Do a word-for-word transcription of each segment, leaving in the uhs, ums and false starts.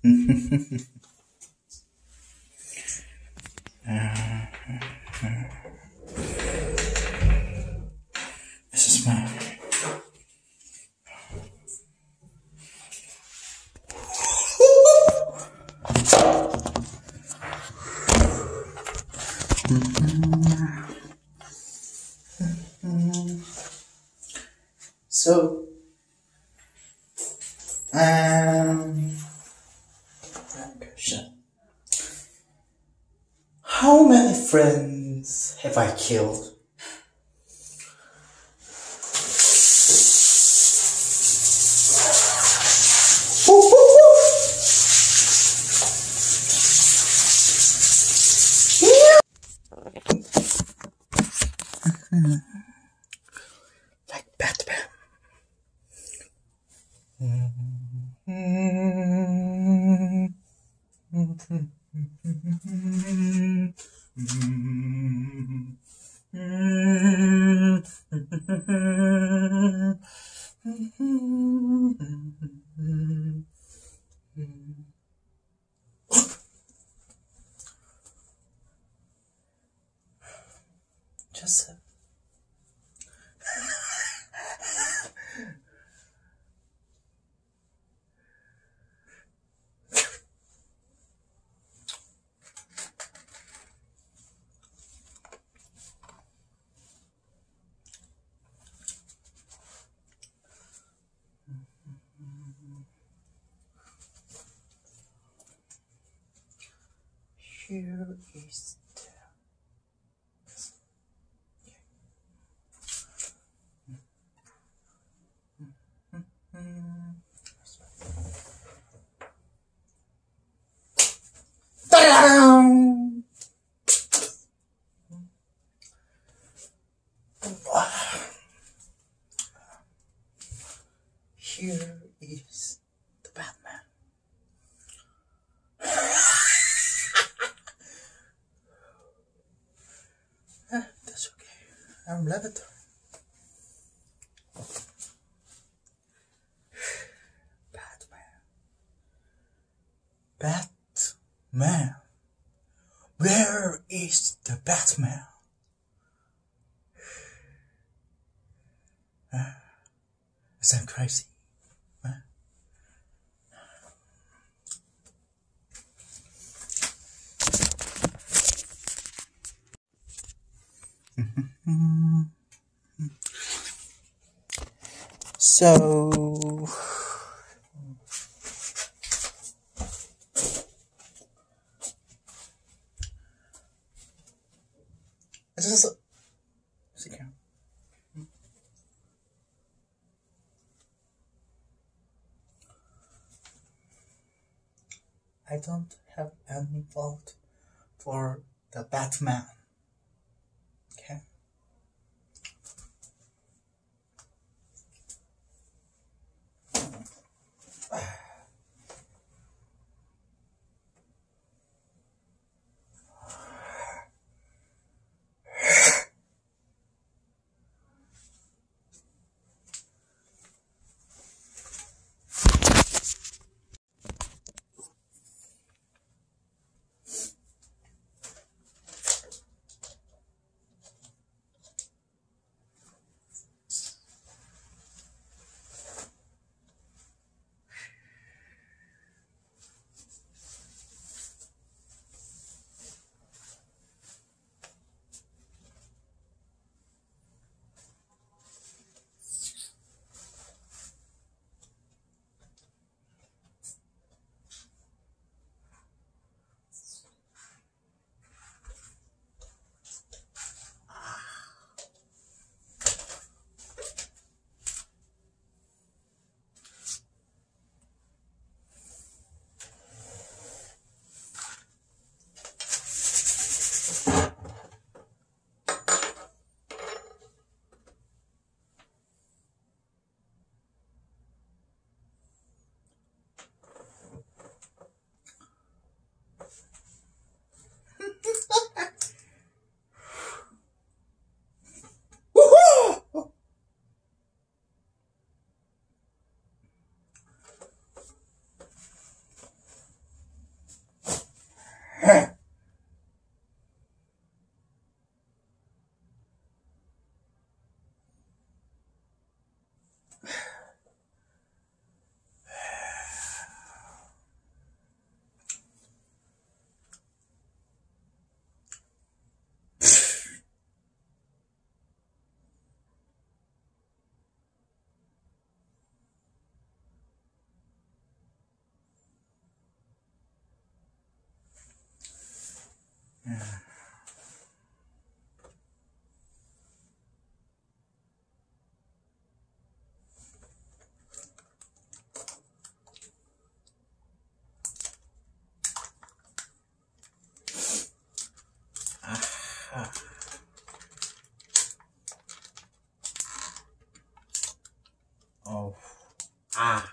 This is my so um question. How many friends have I killed? Like Batman. Just uh, here is Here is the Batman. Ah, that's okay. I'm Leviter. Batman. Batman. Where is the Batman? Ah, is that crazy? So this is a, I don't have any fault for the Batman. Okay. Yeah. Aha. Oh. Ah.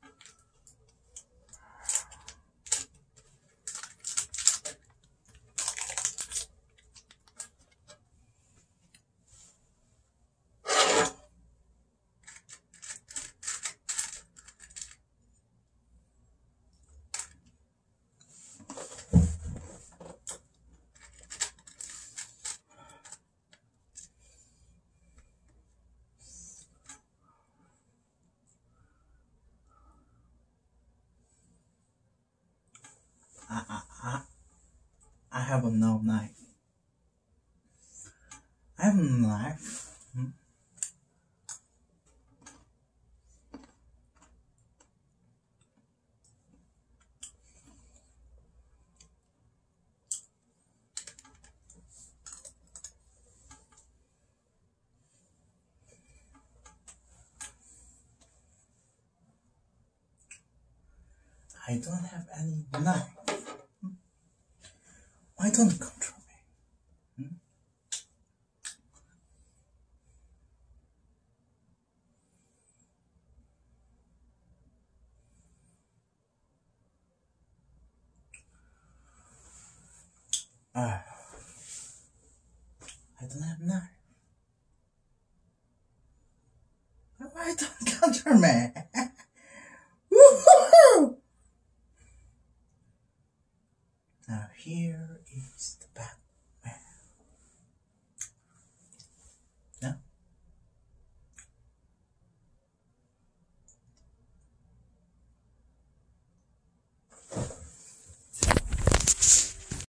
I, I, I, I have no knife. I have no knife. Hmm? I don't have any knife. Hmm? Why don't you control me? Hmm? Uh, I don't have knife. Why don't you control me? Woohoo! Now here is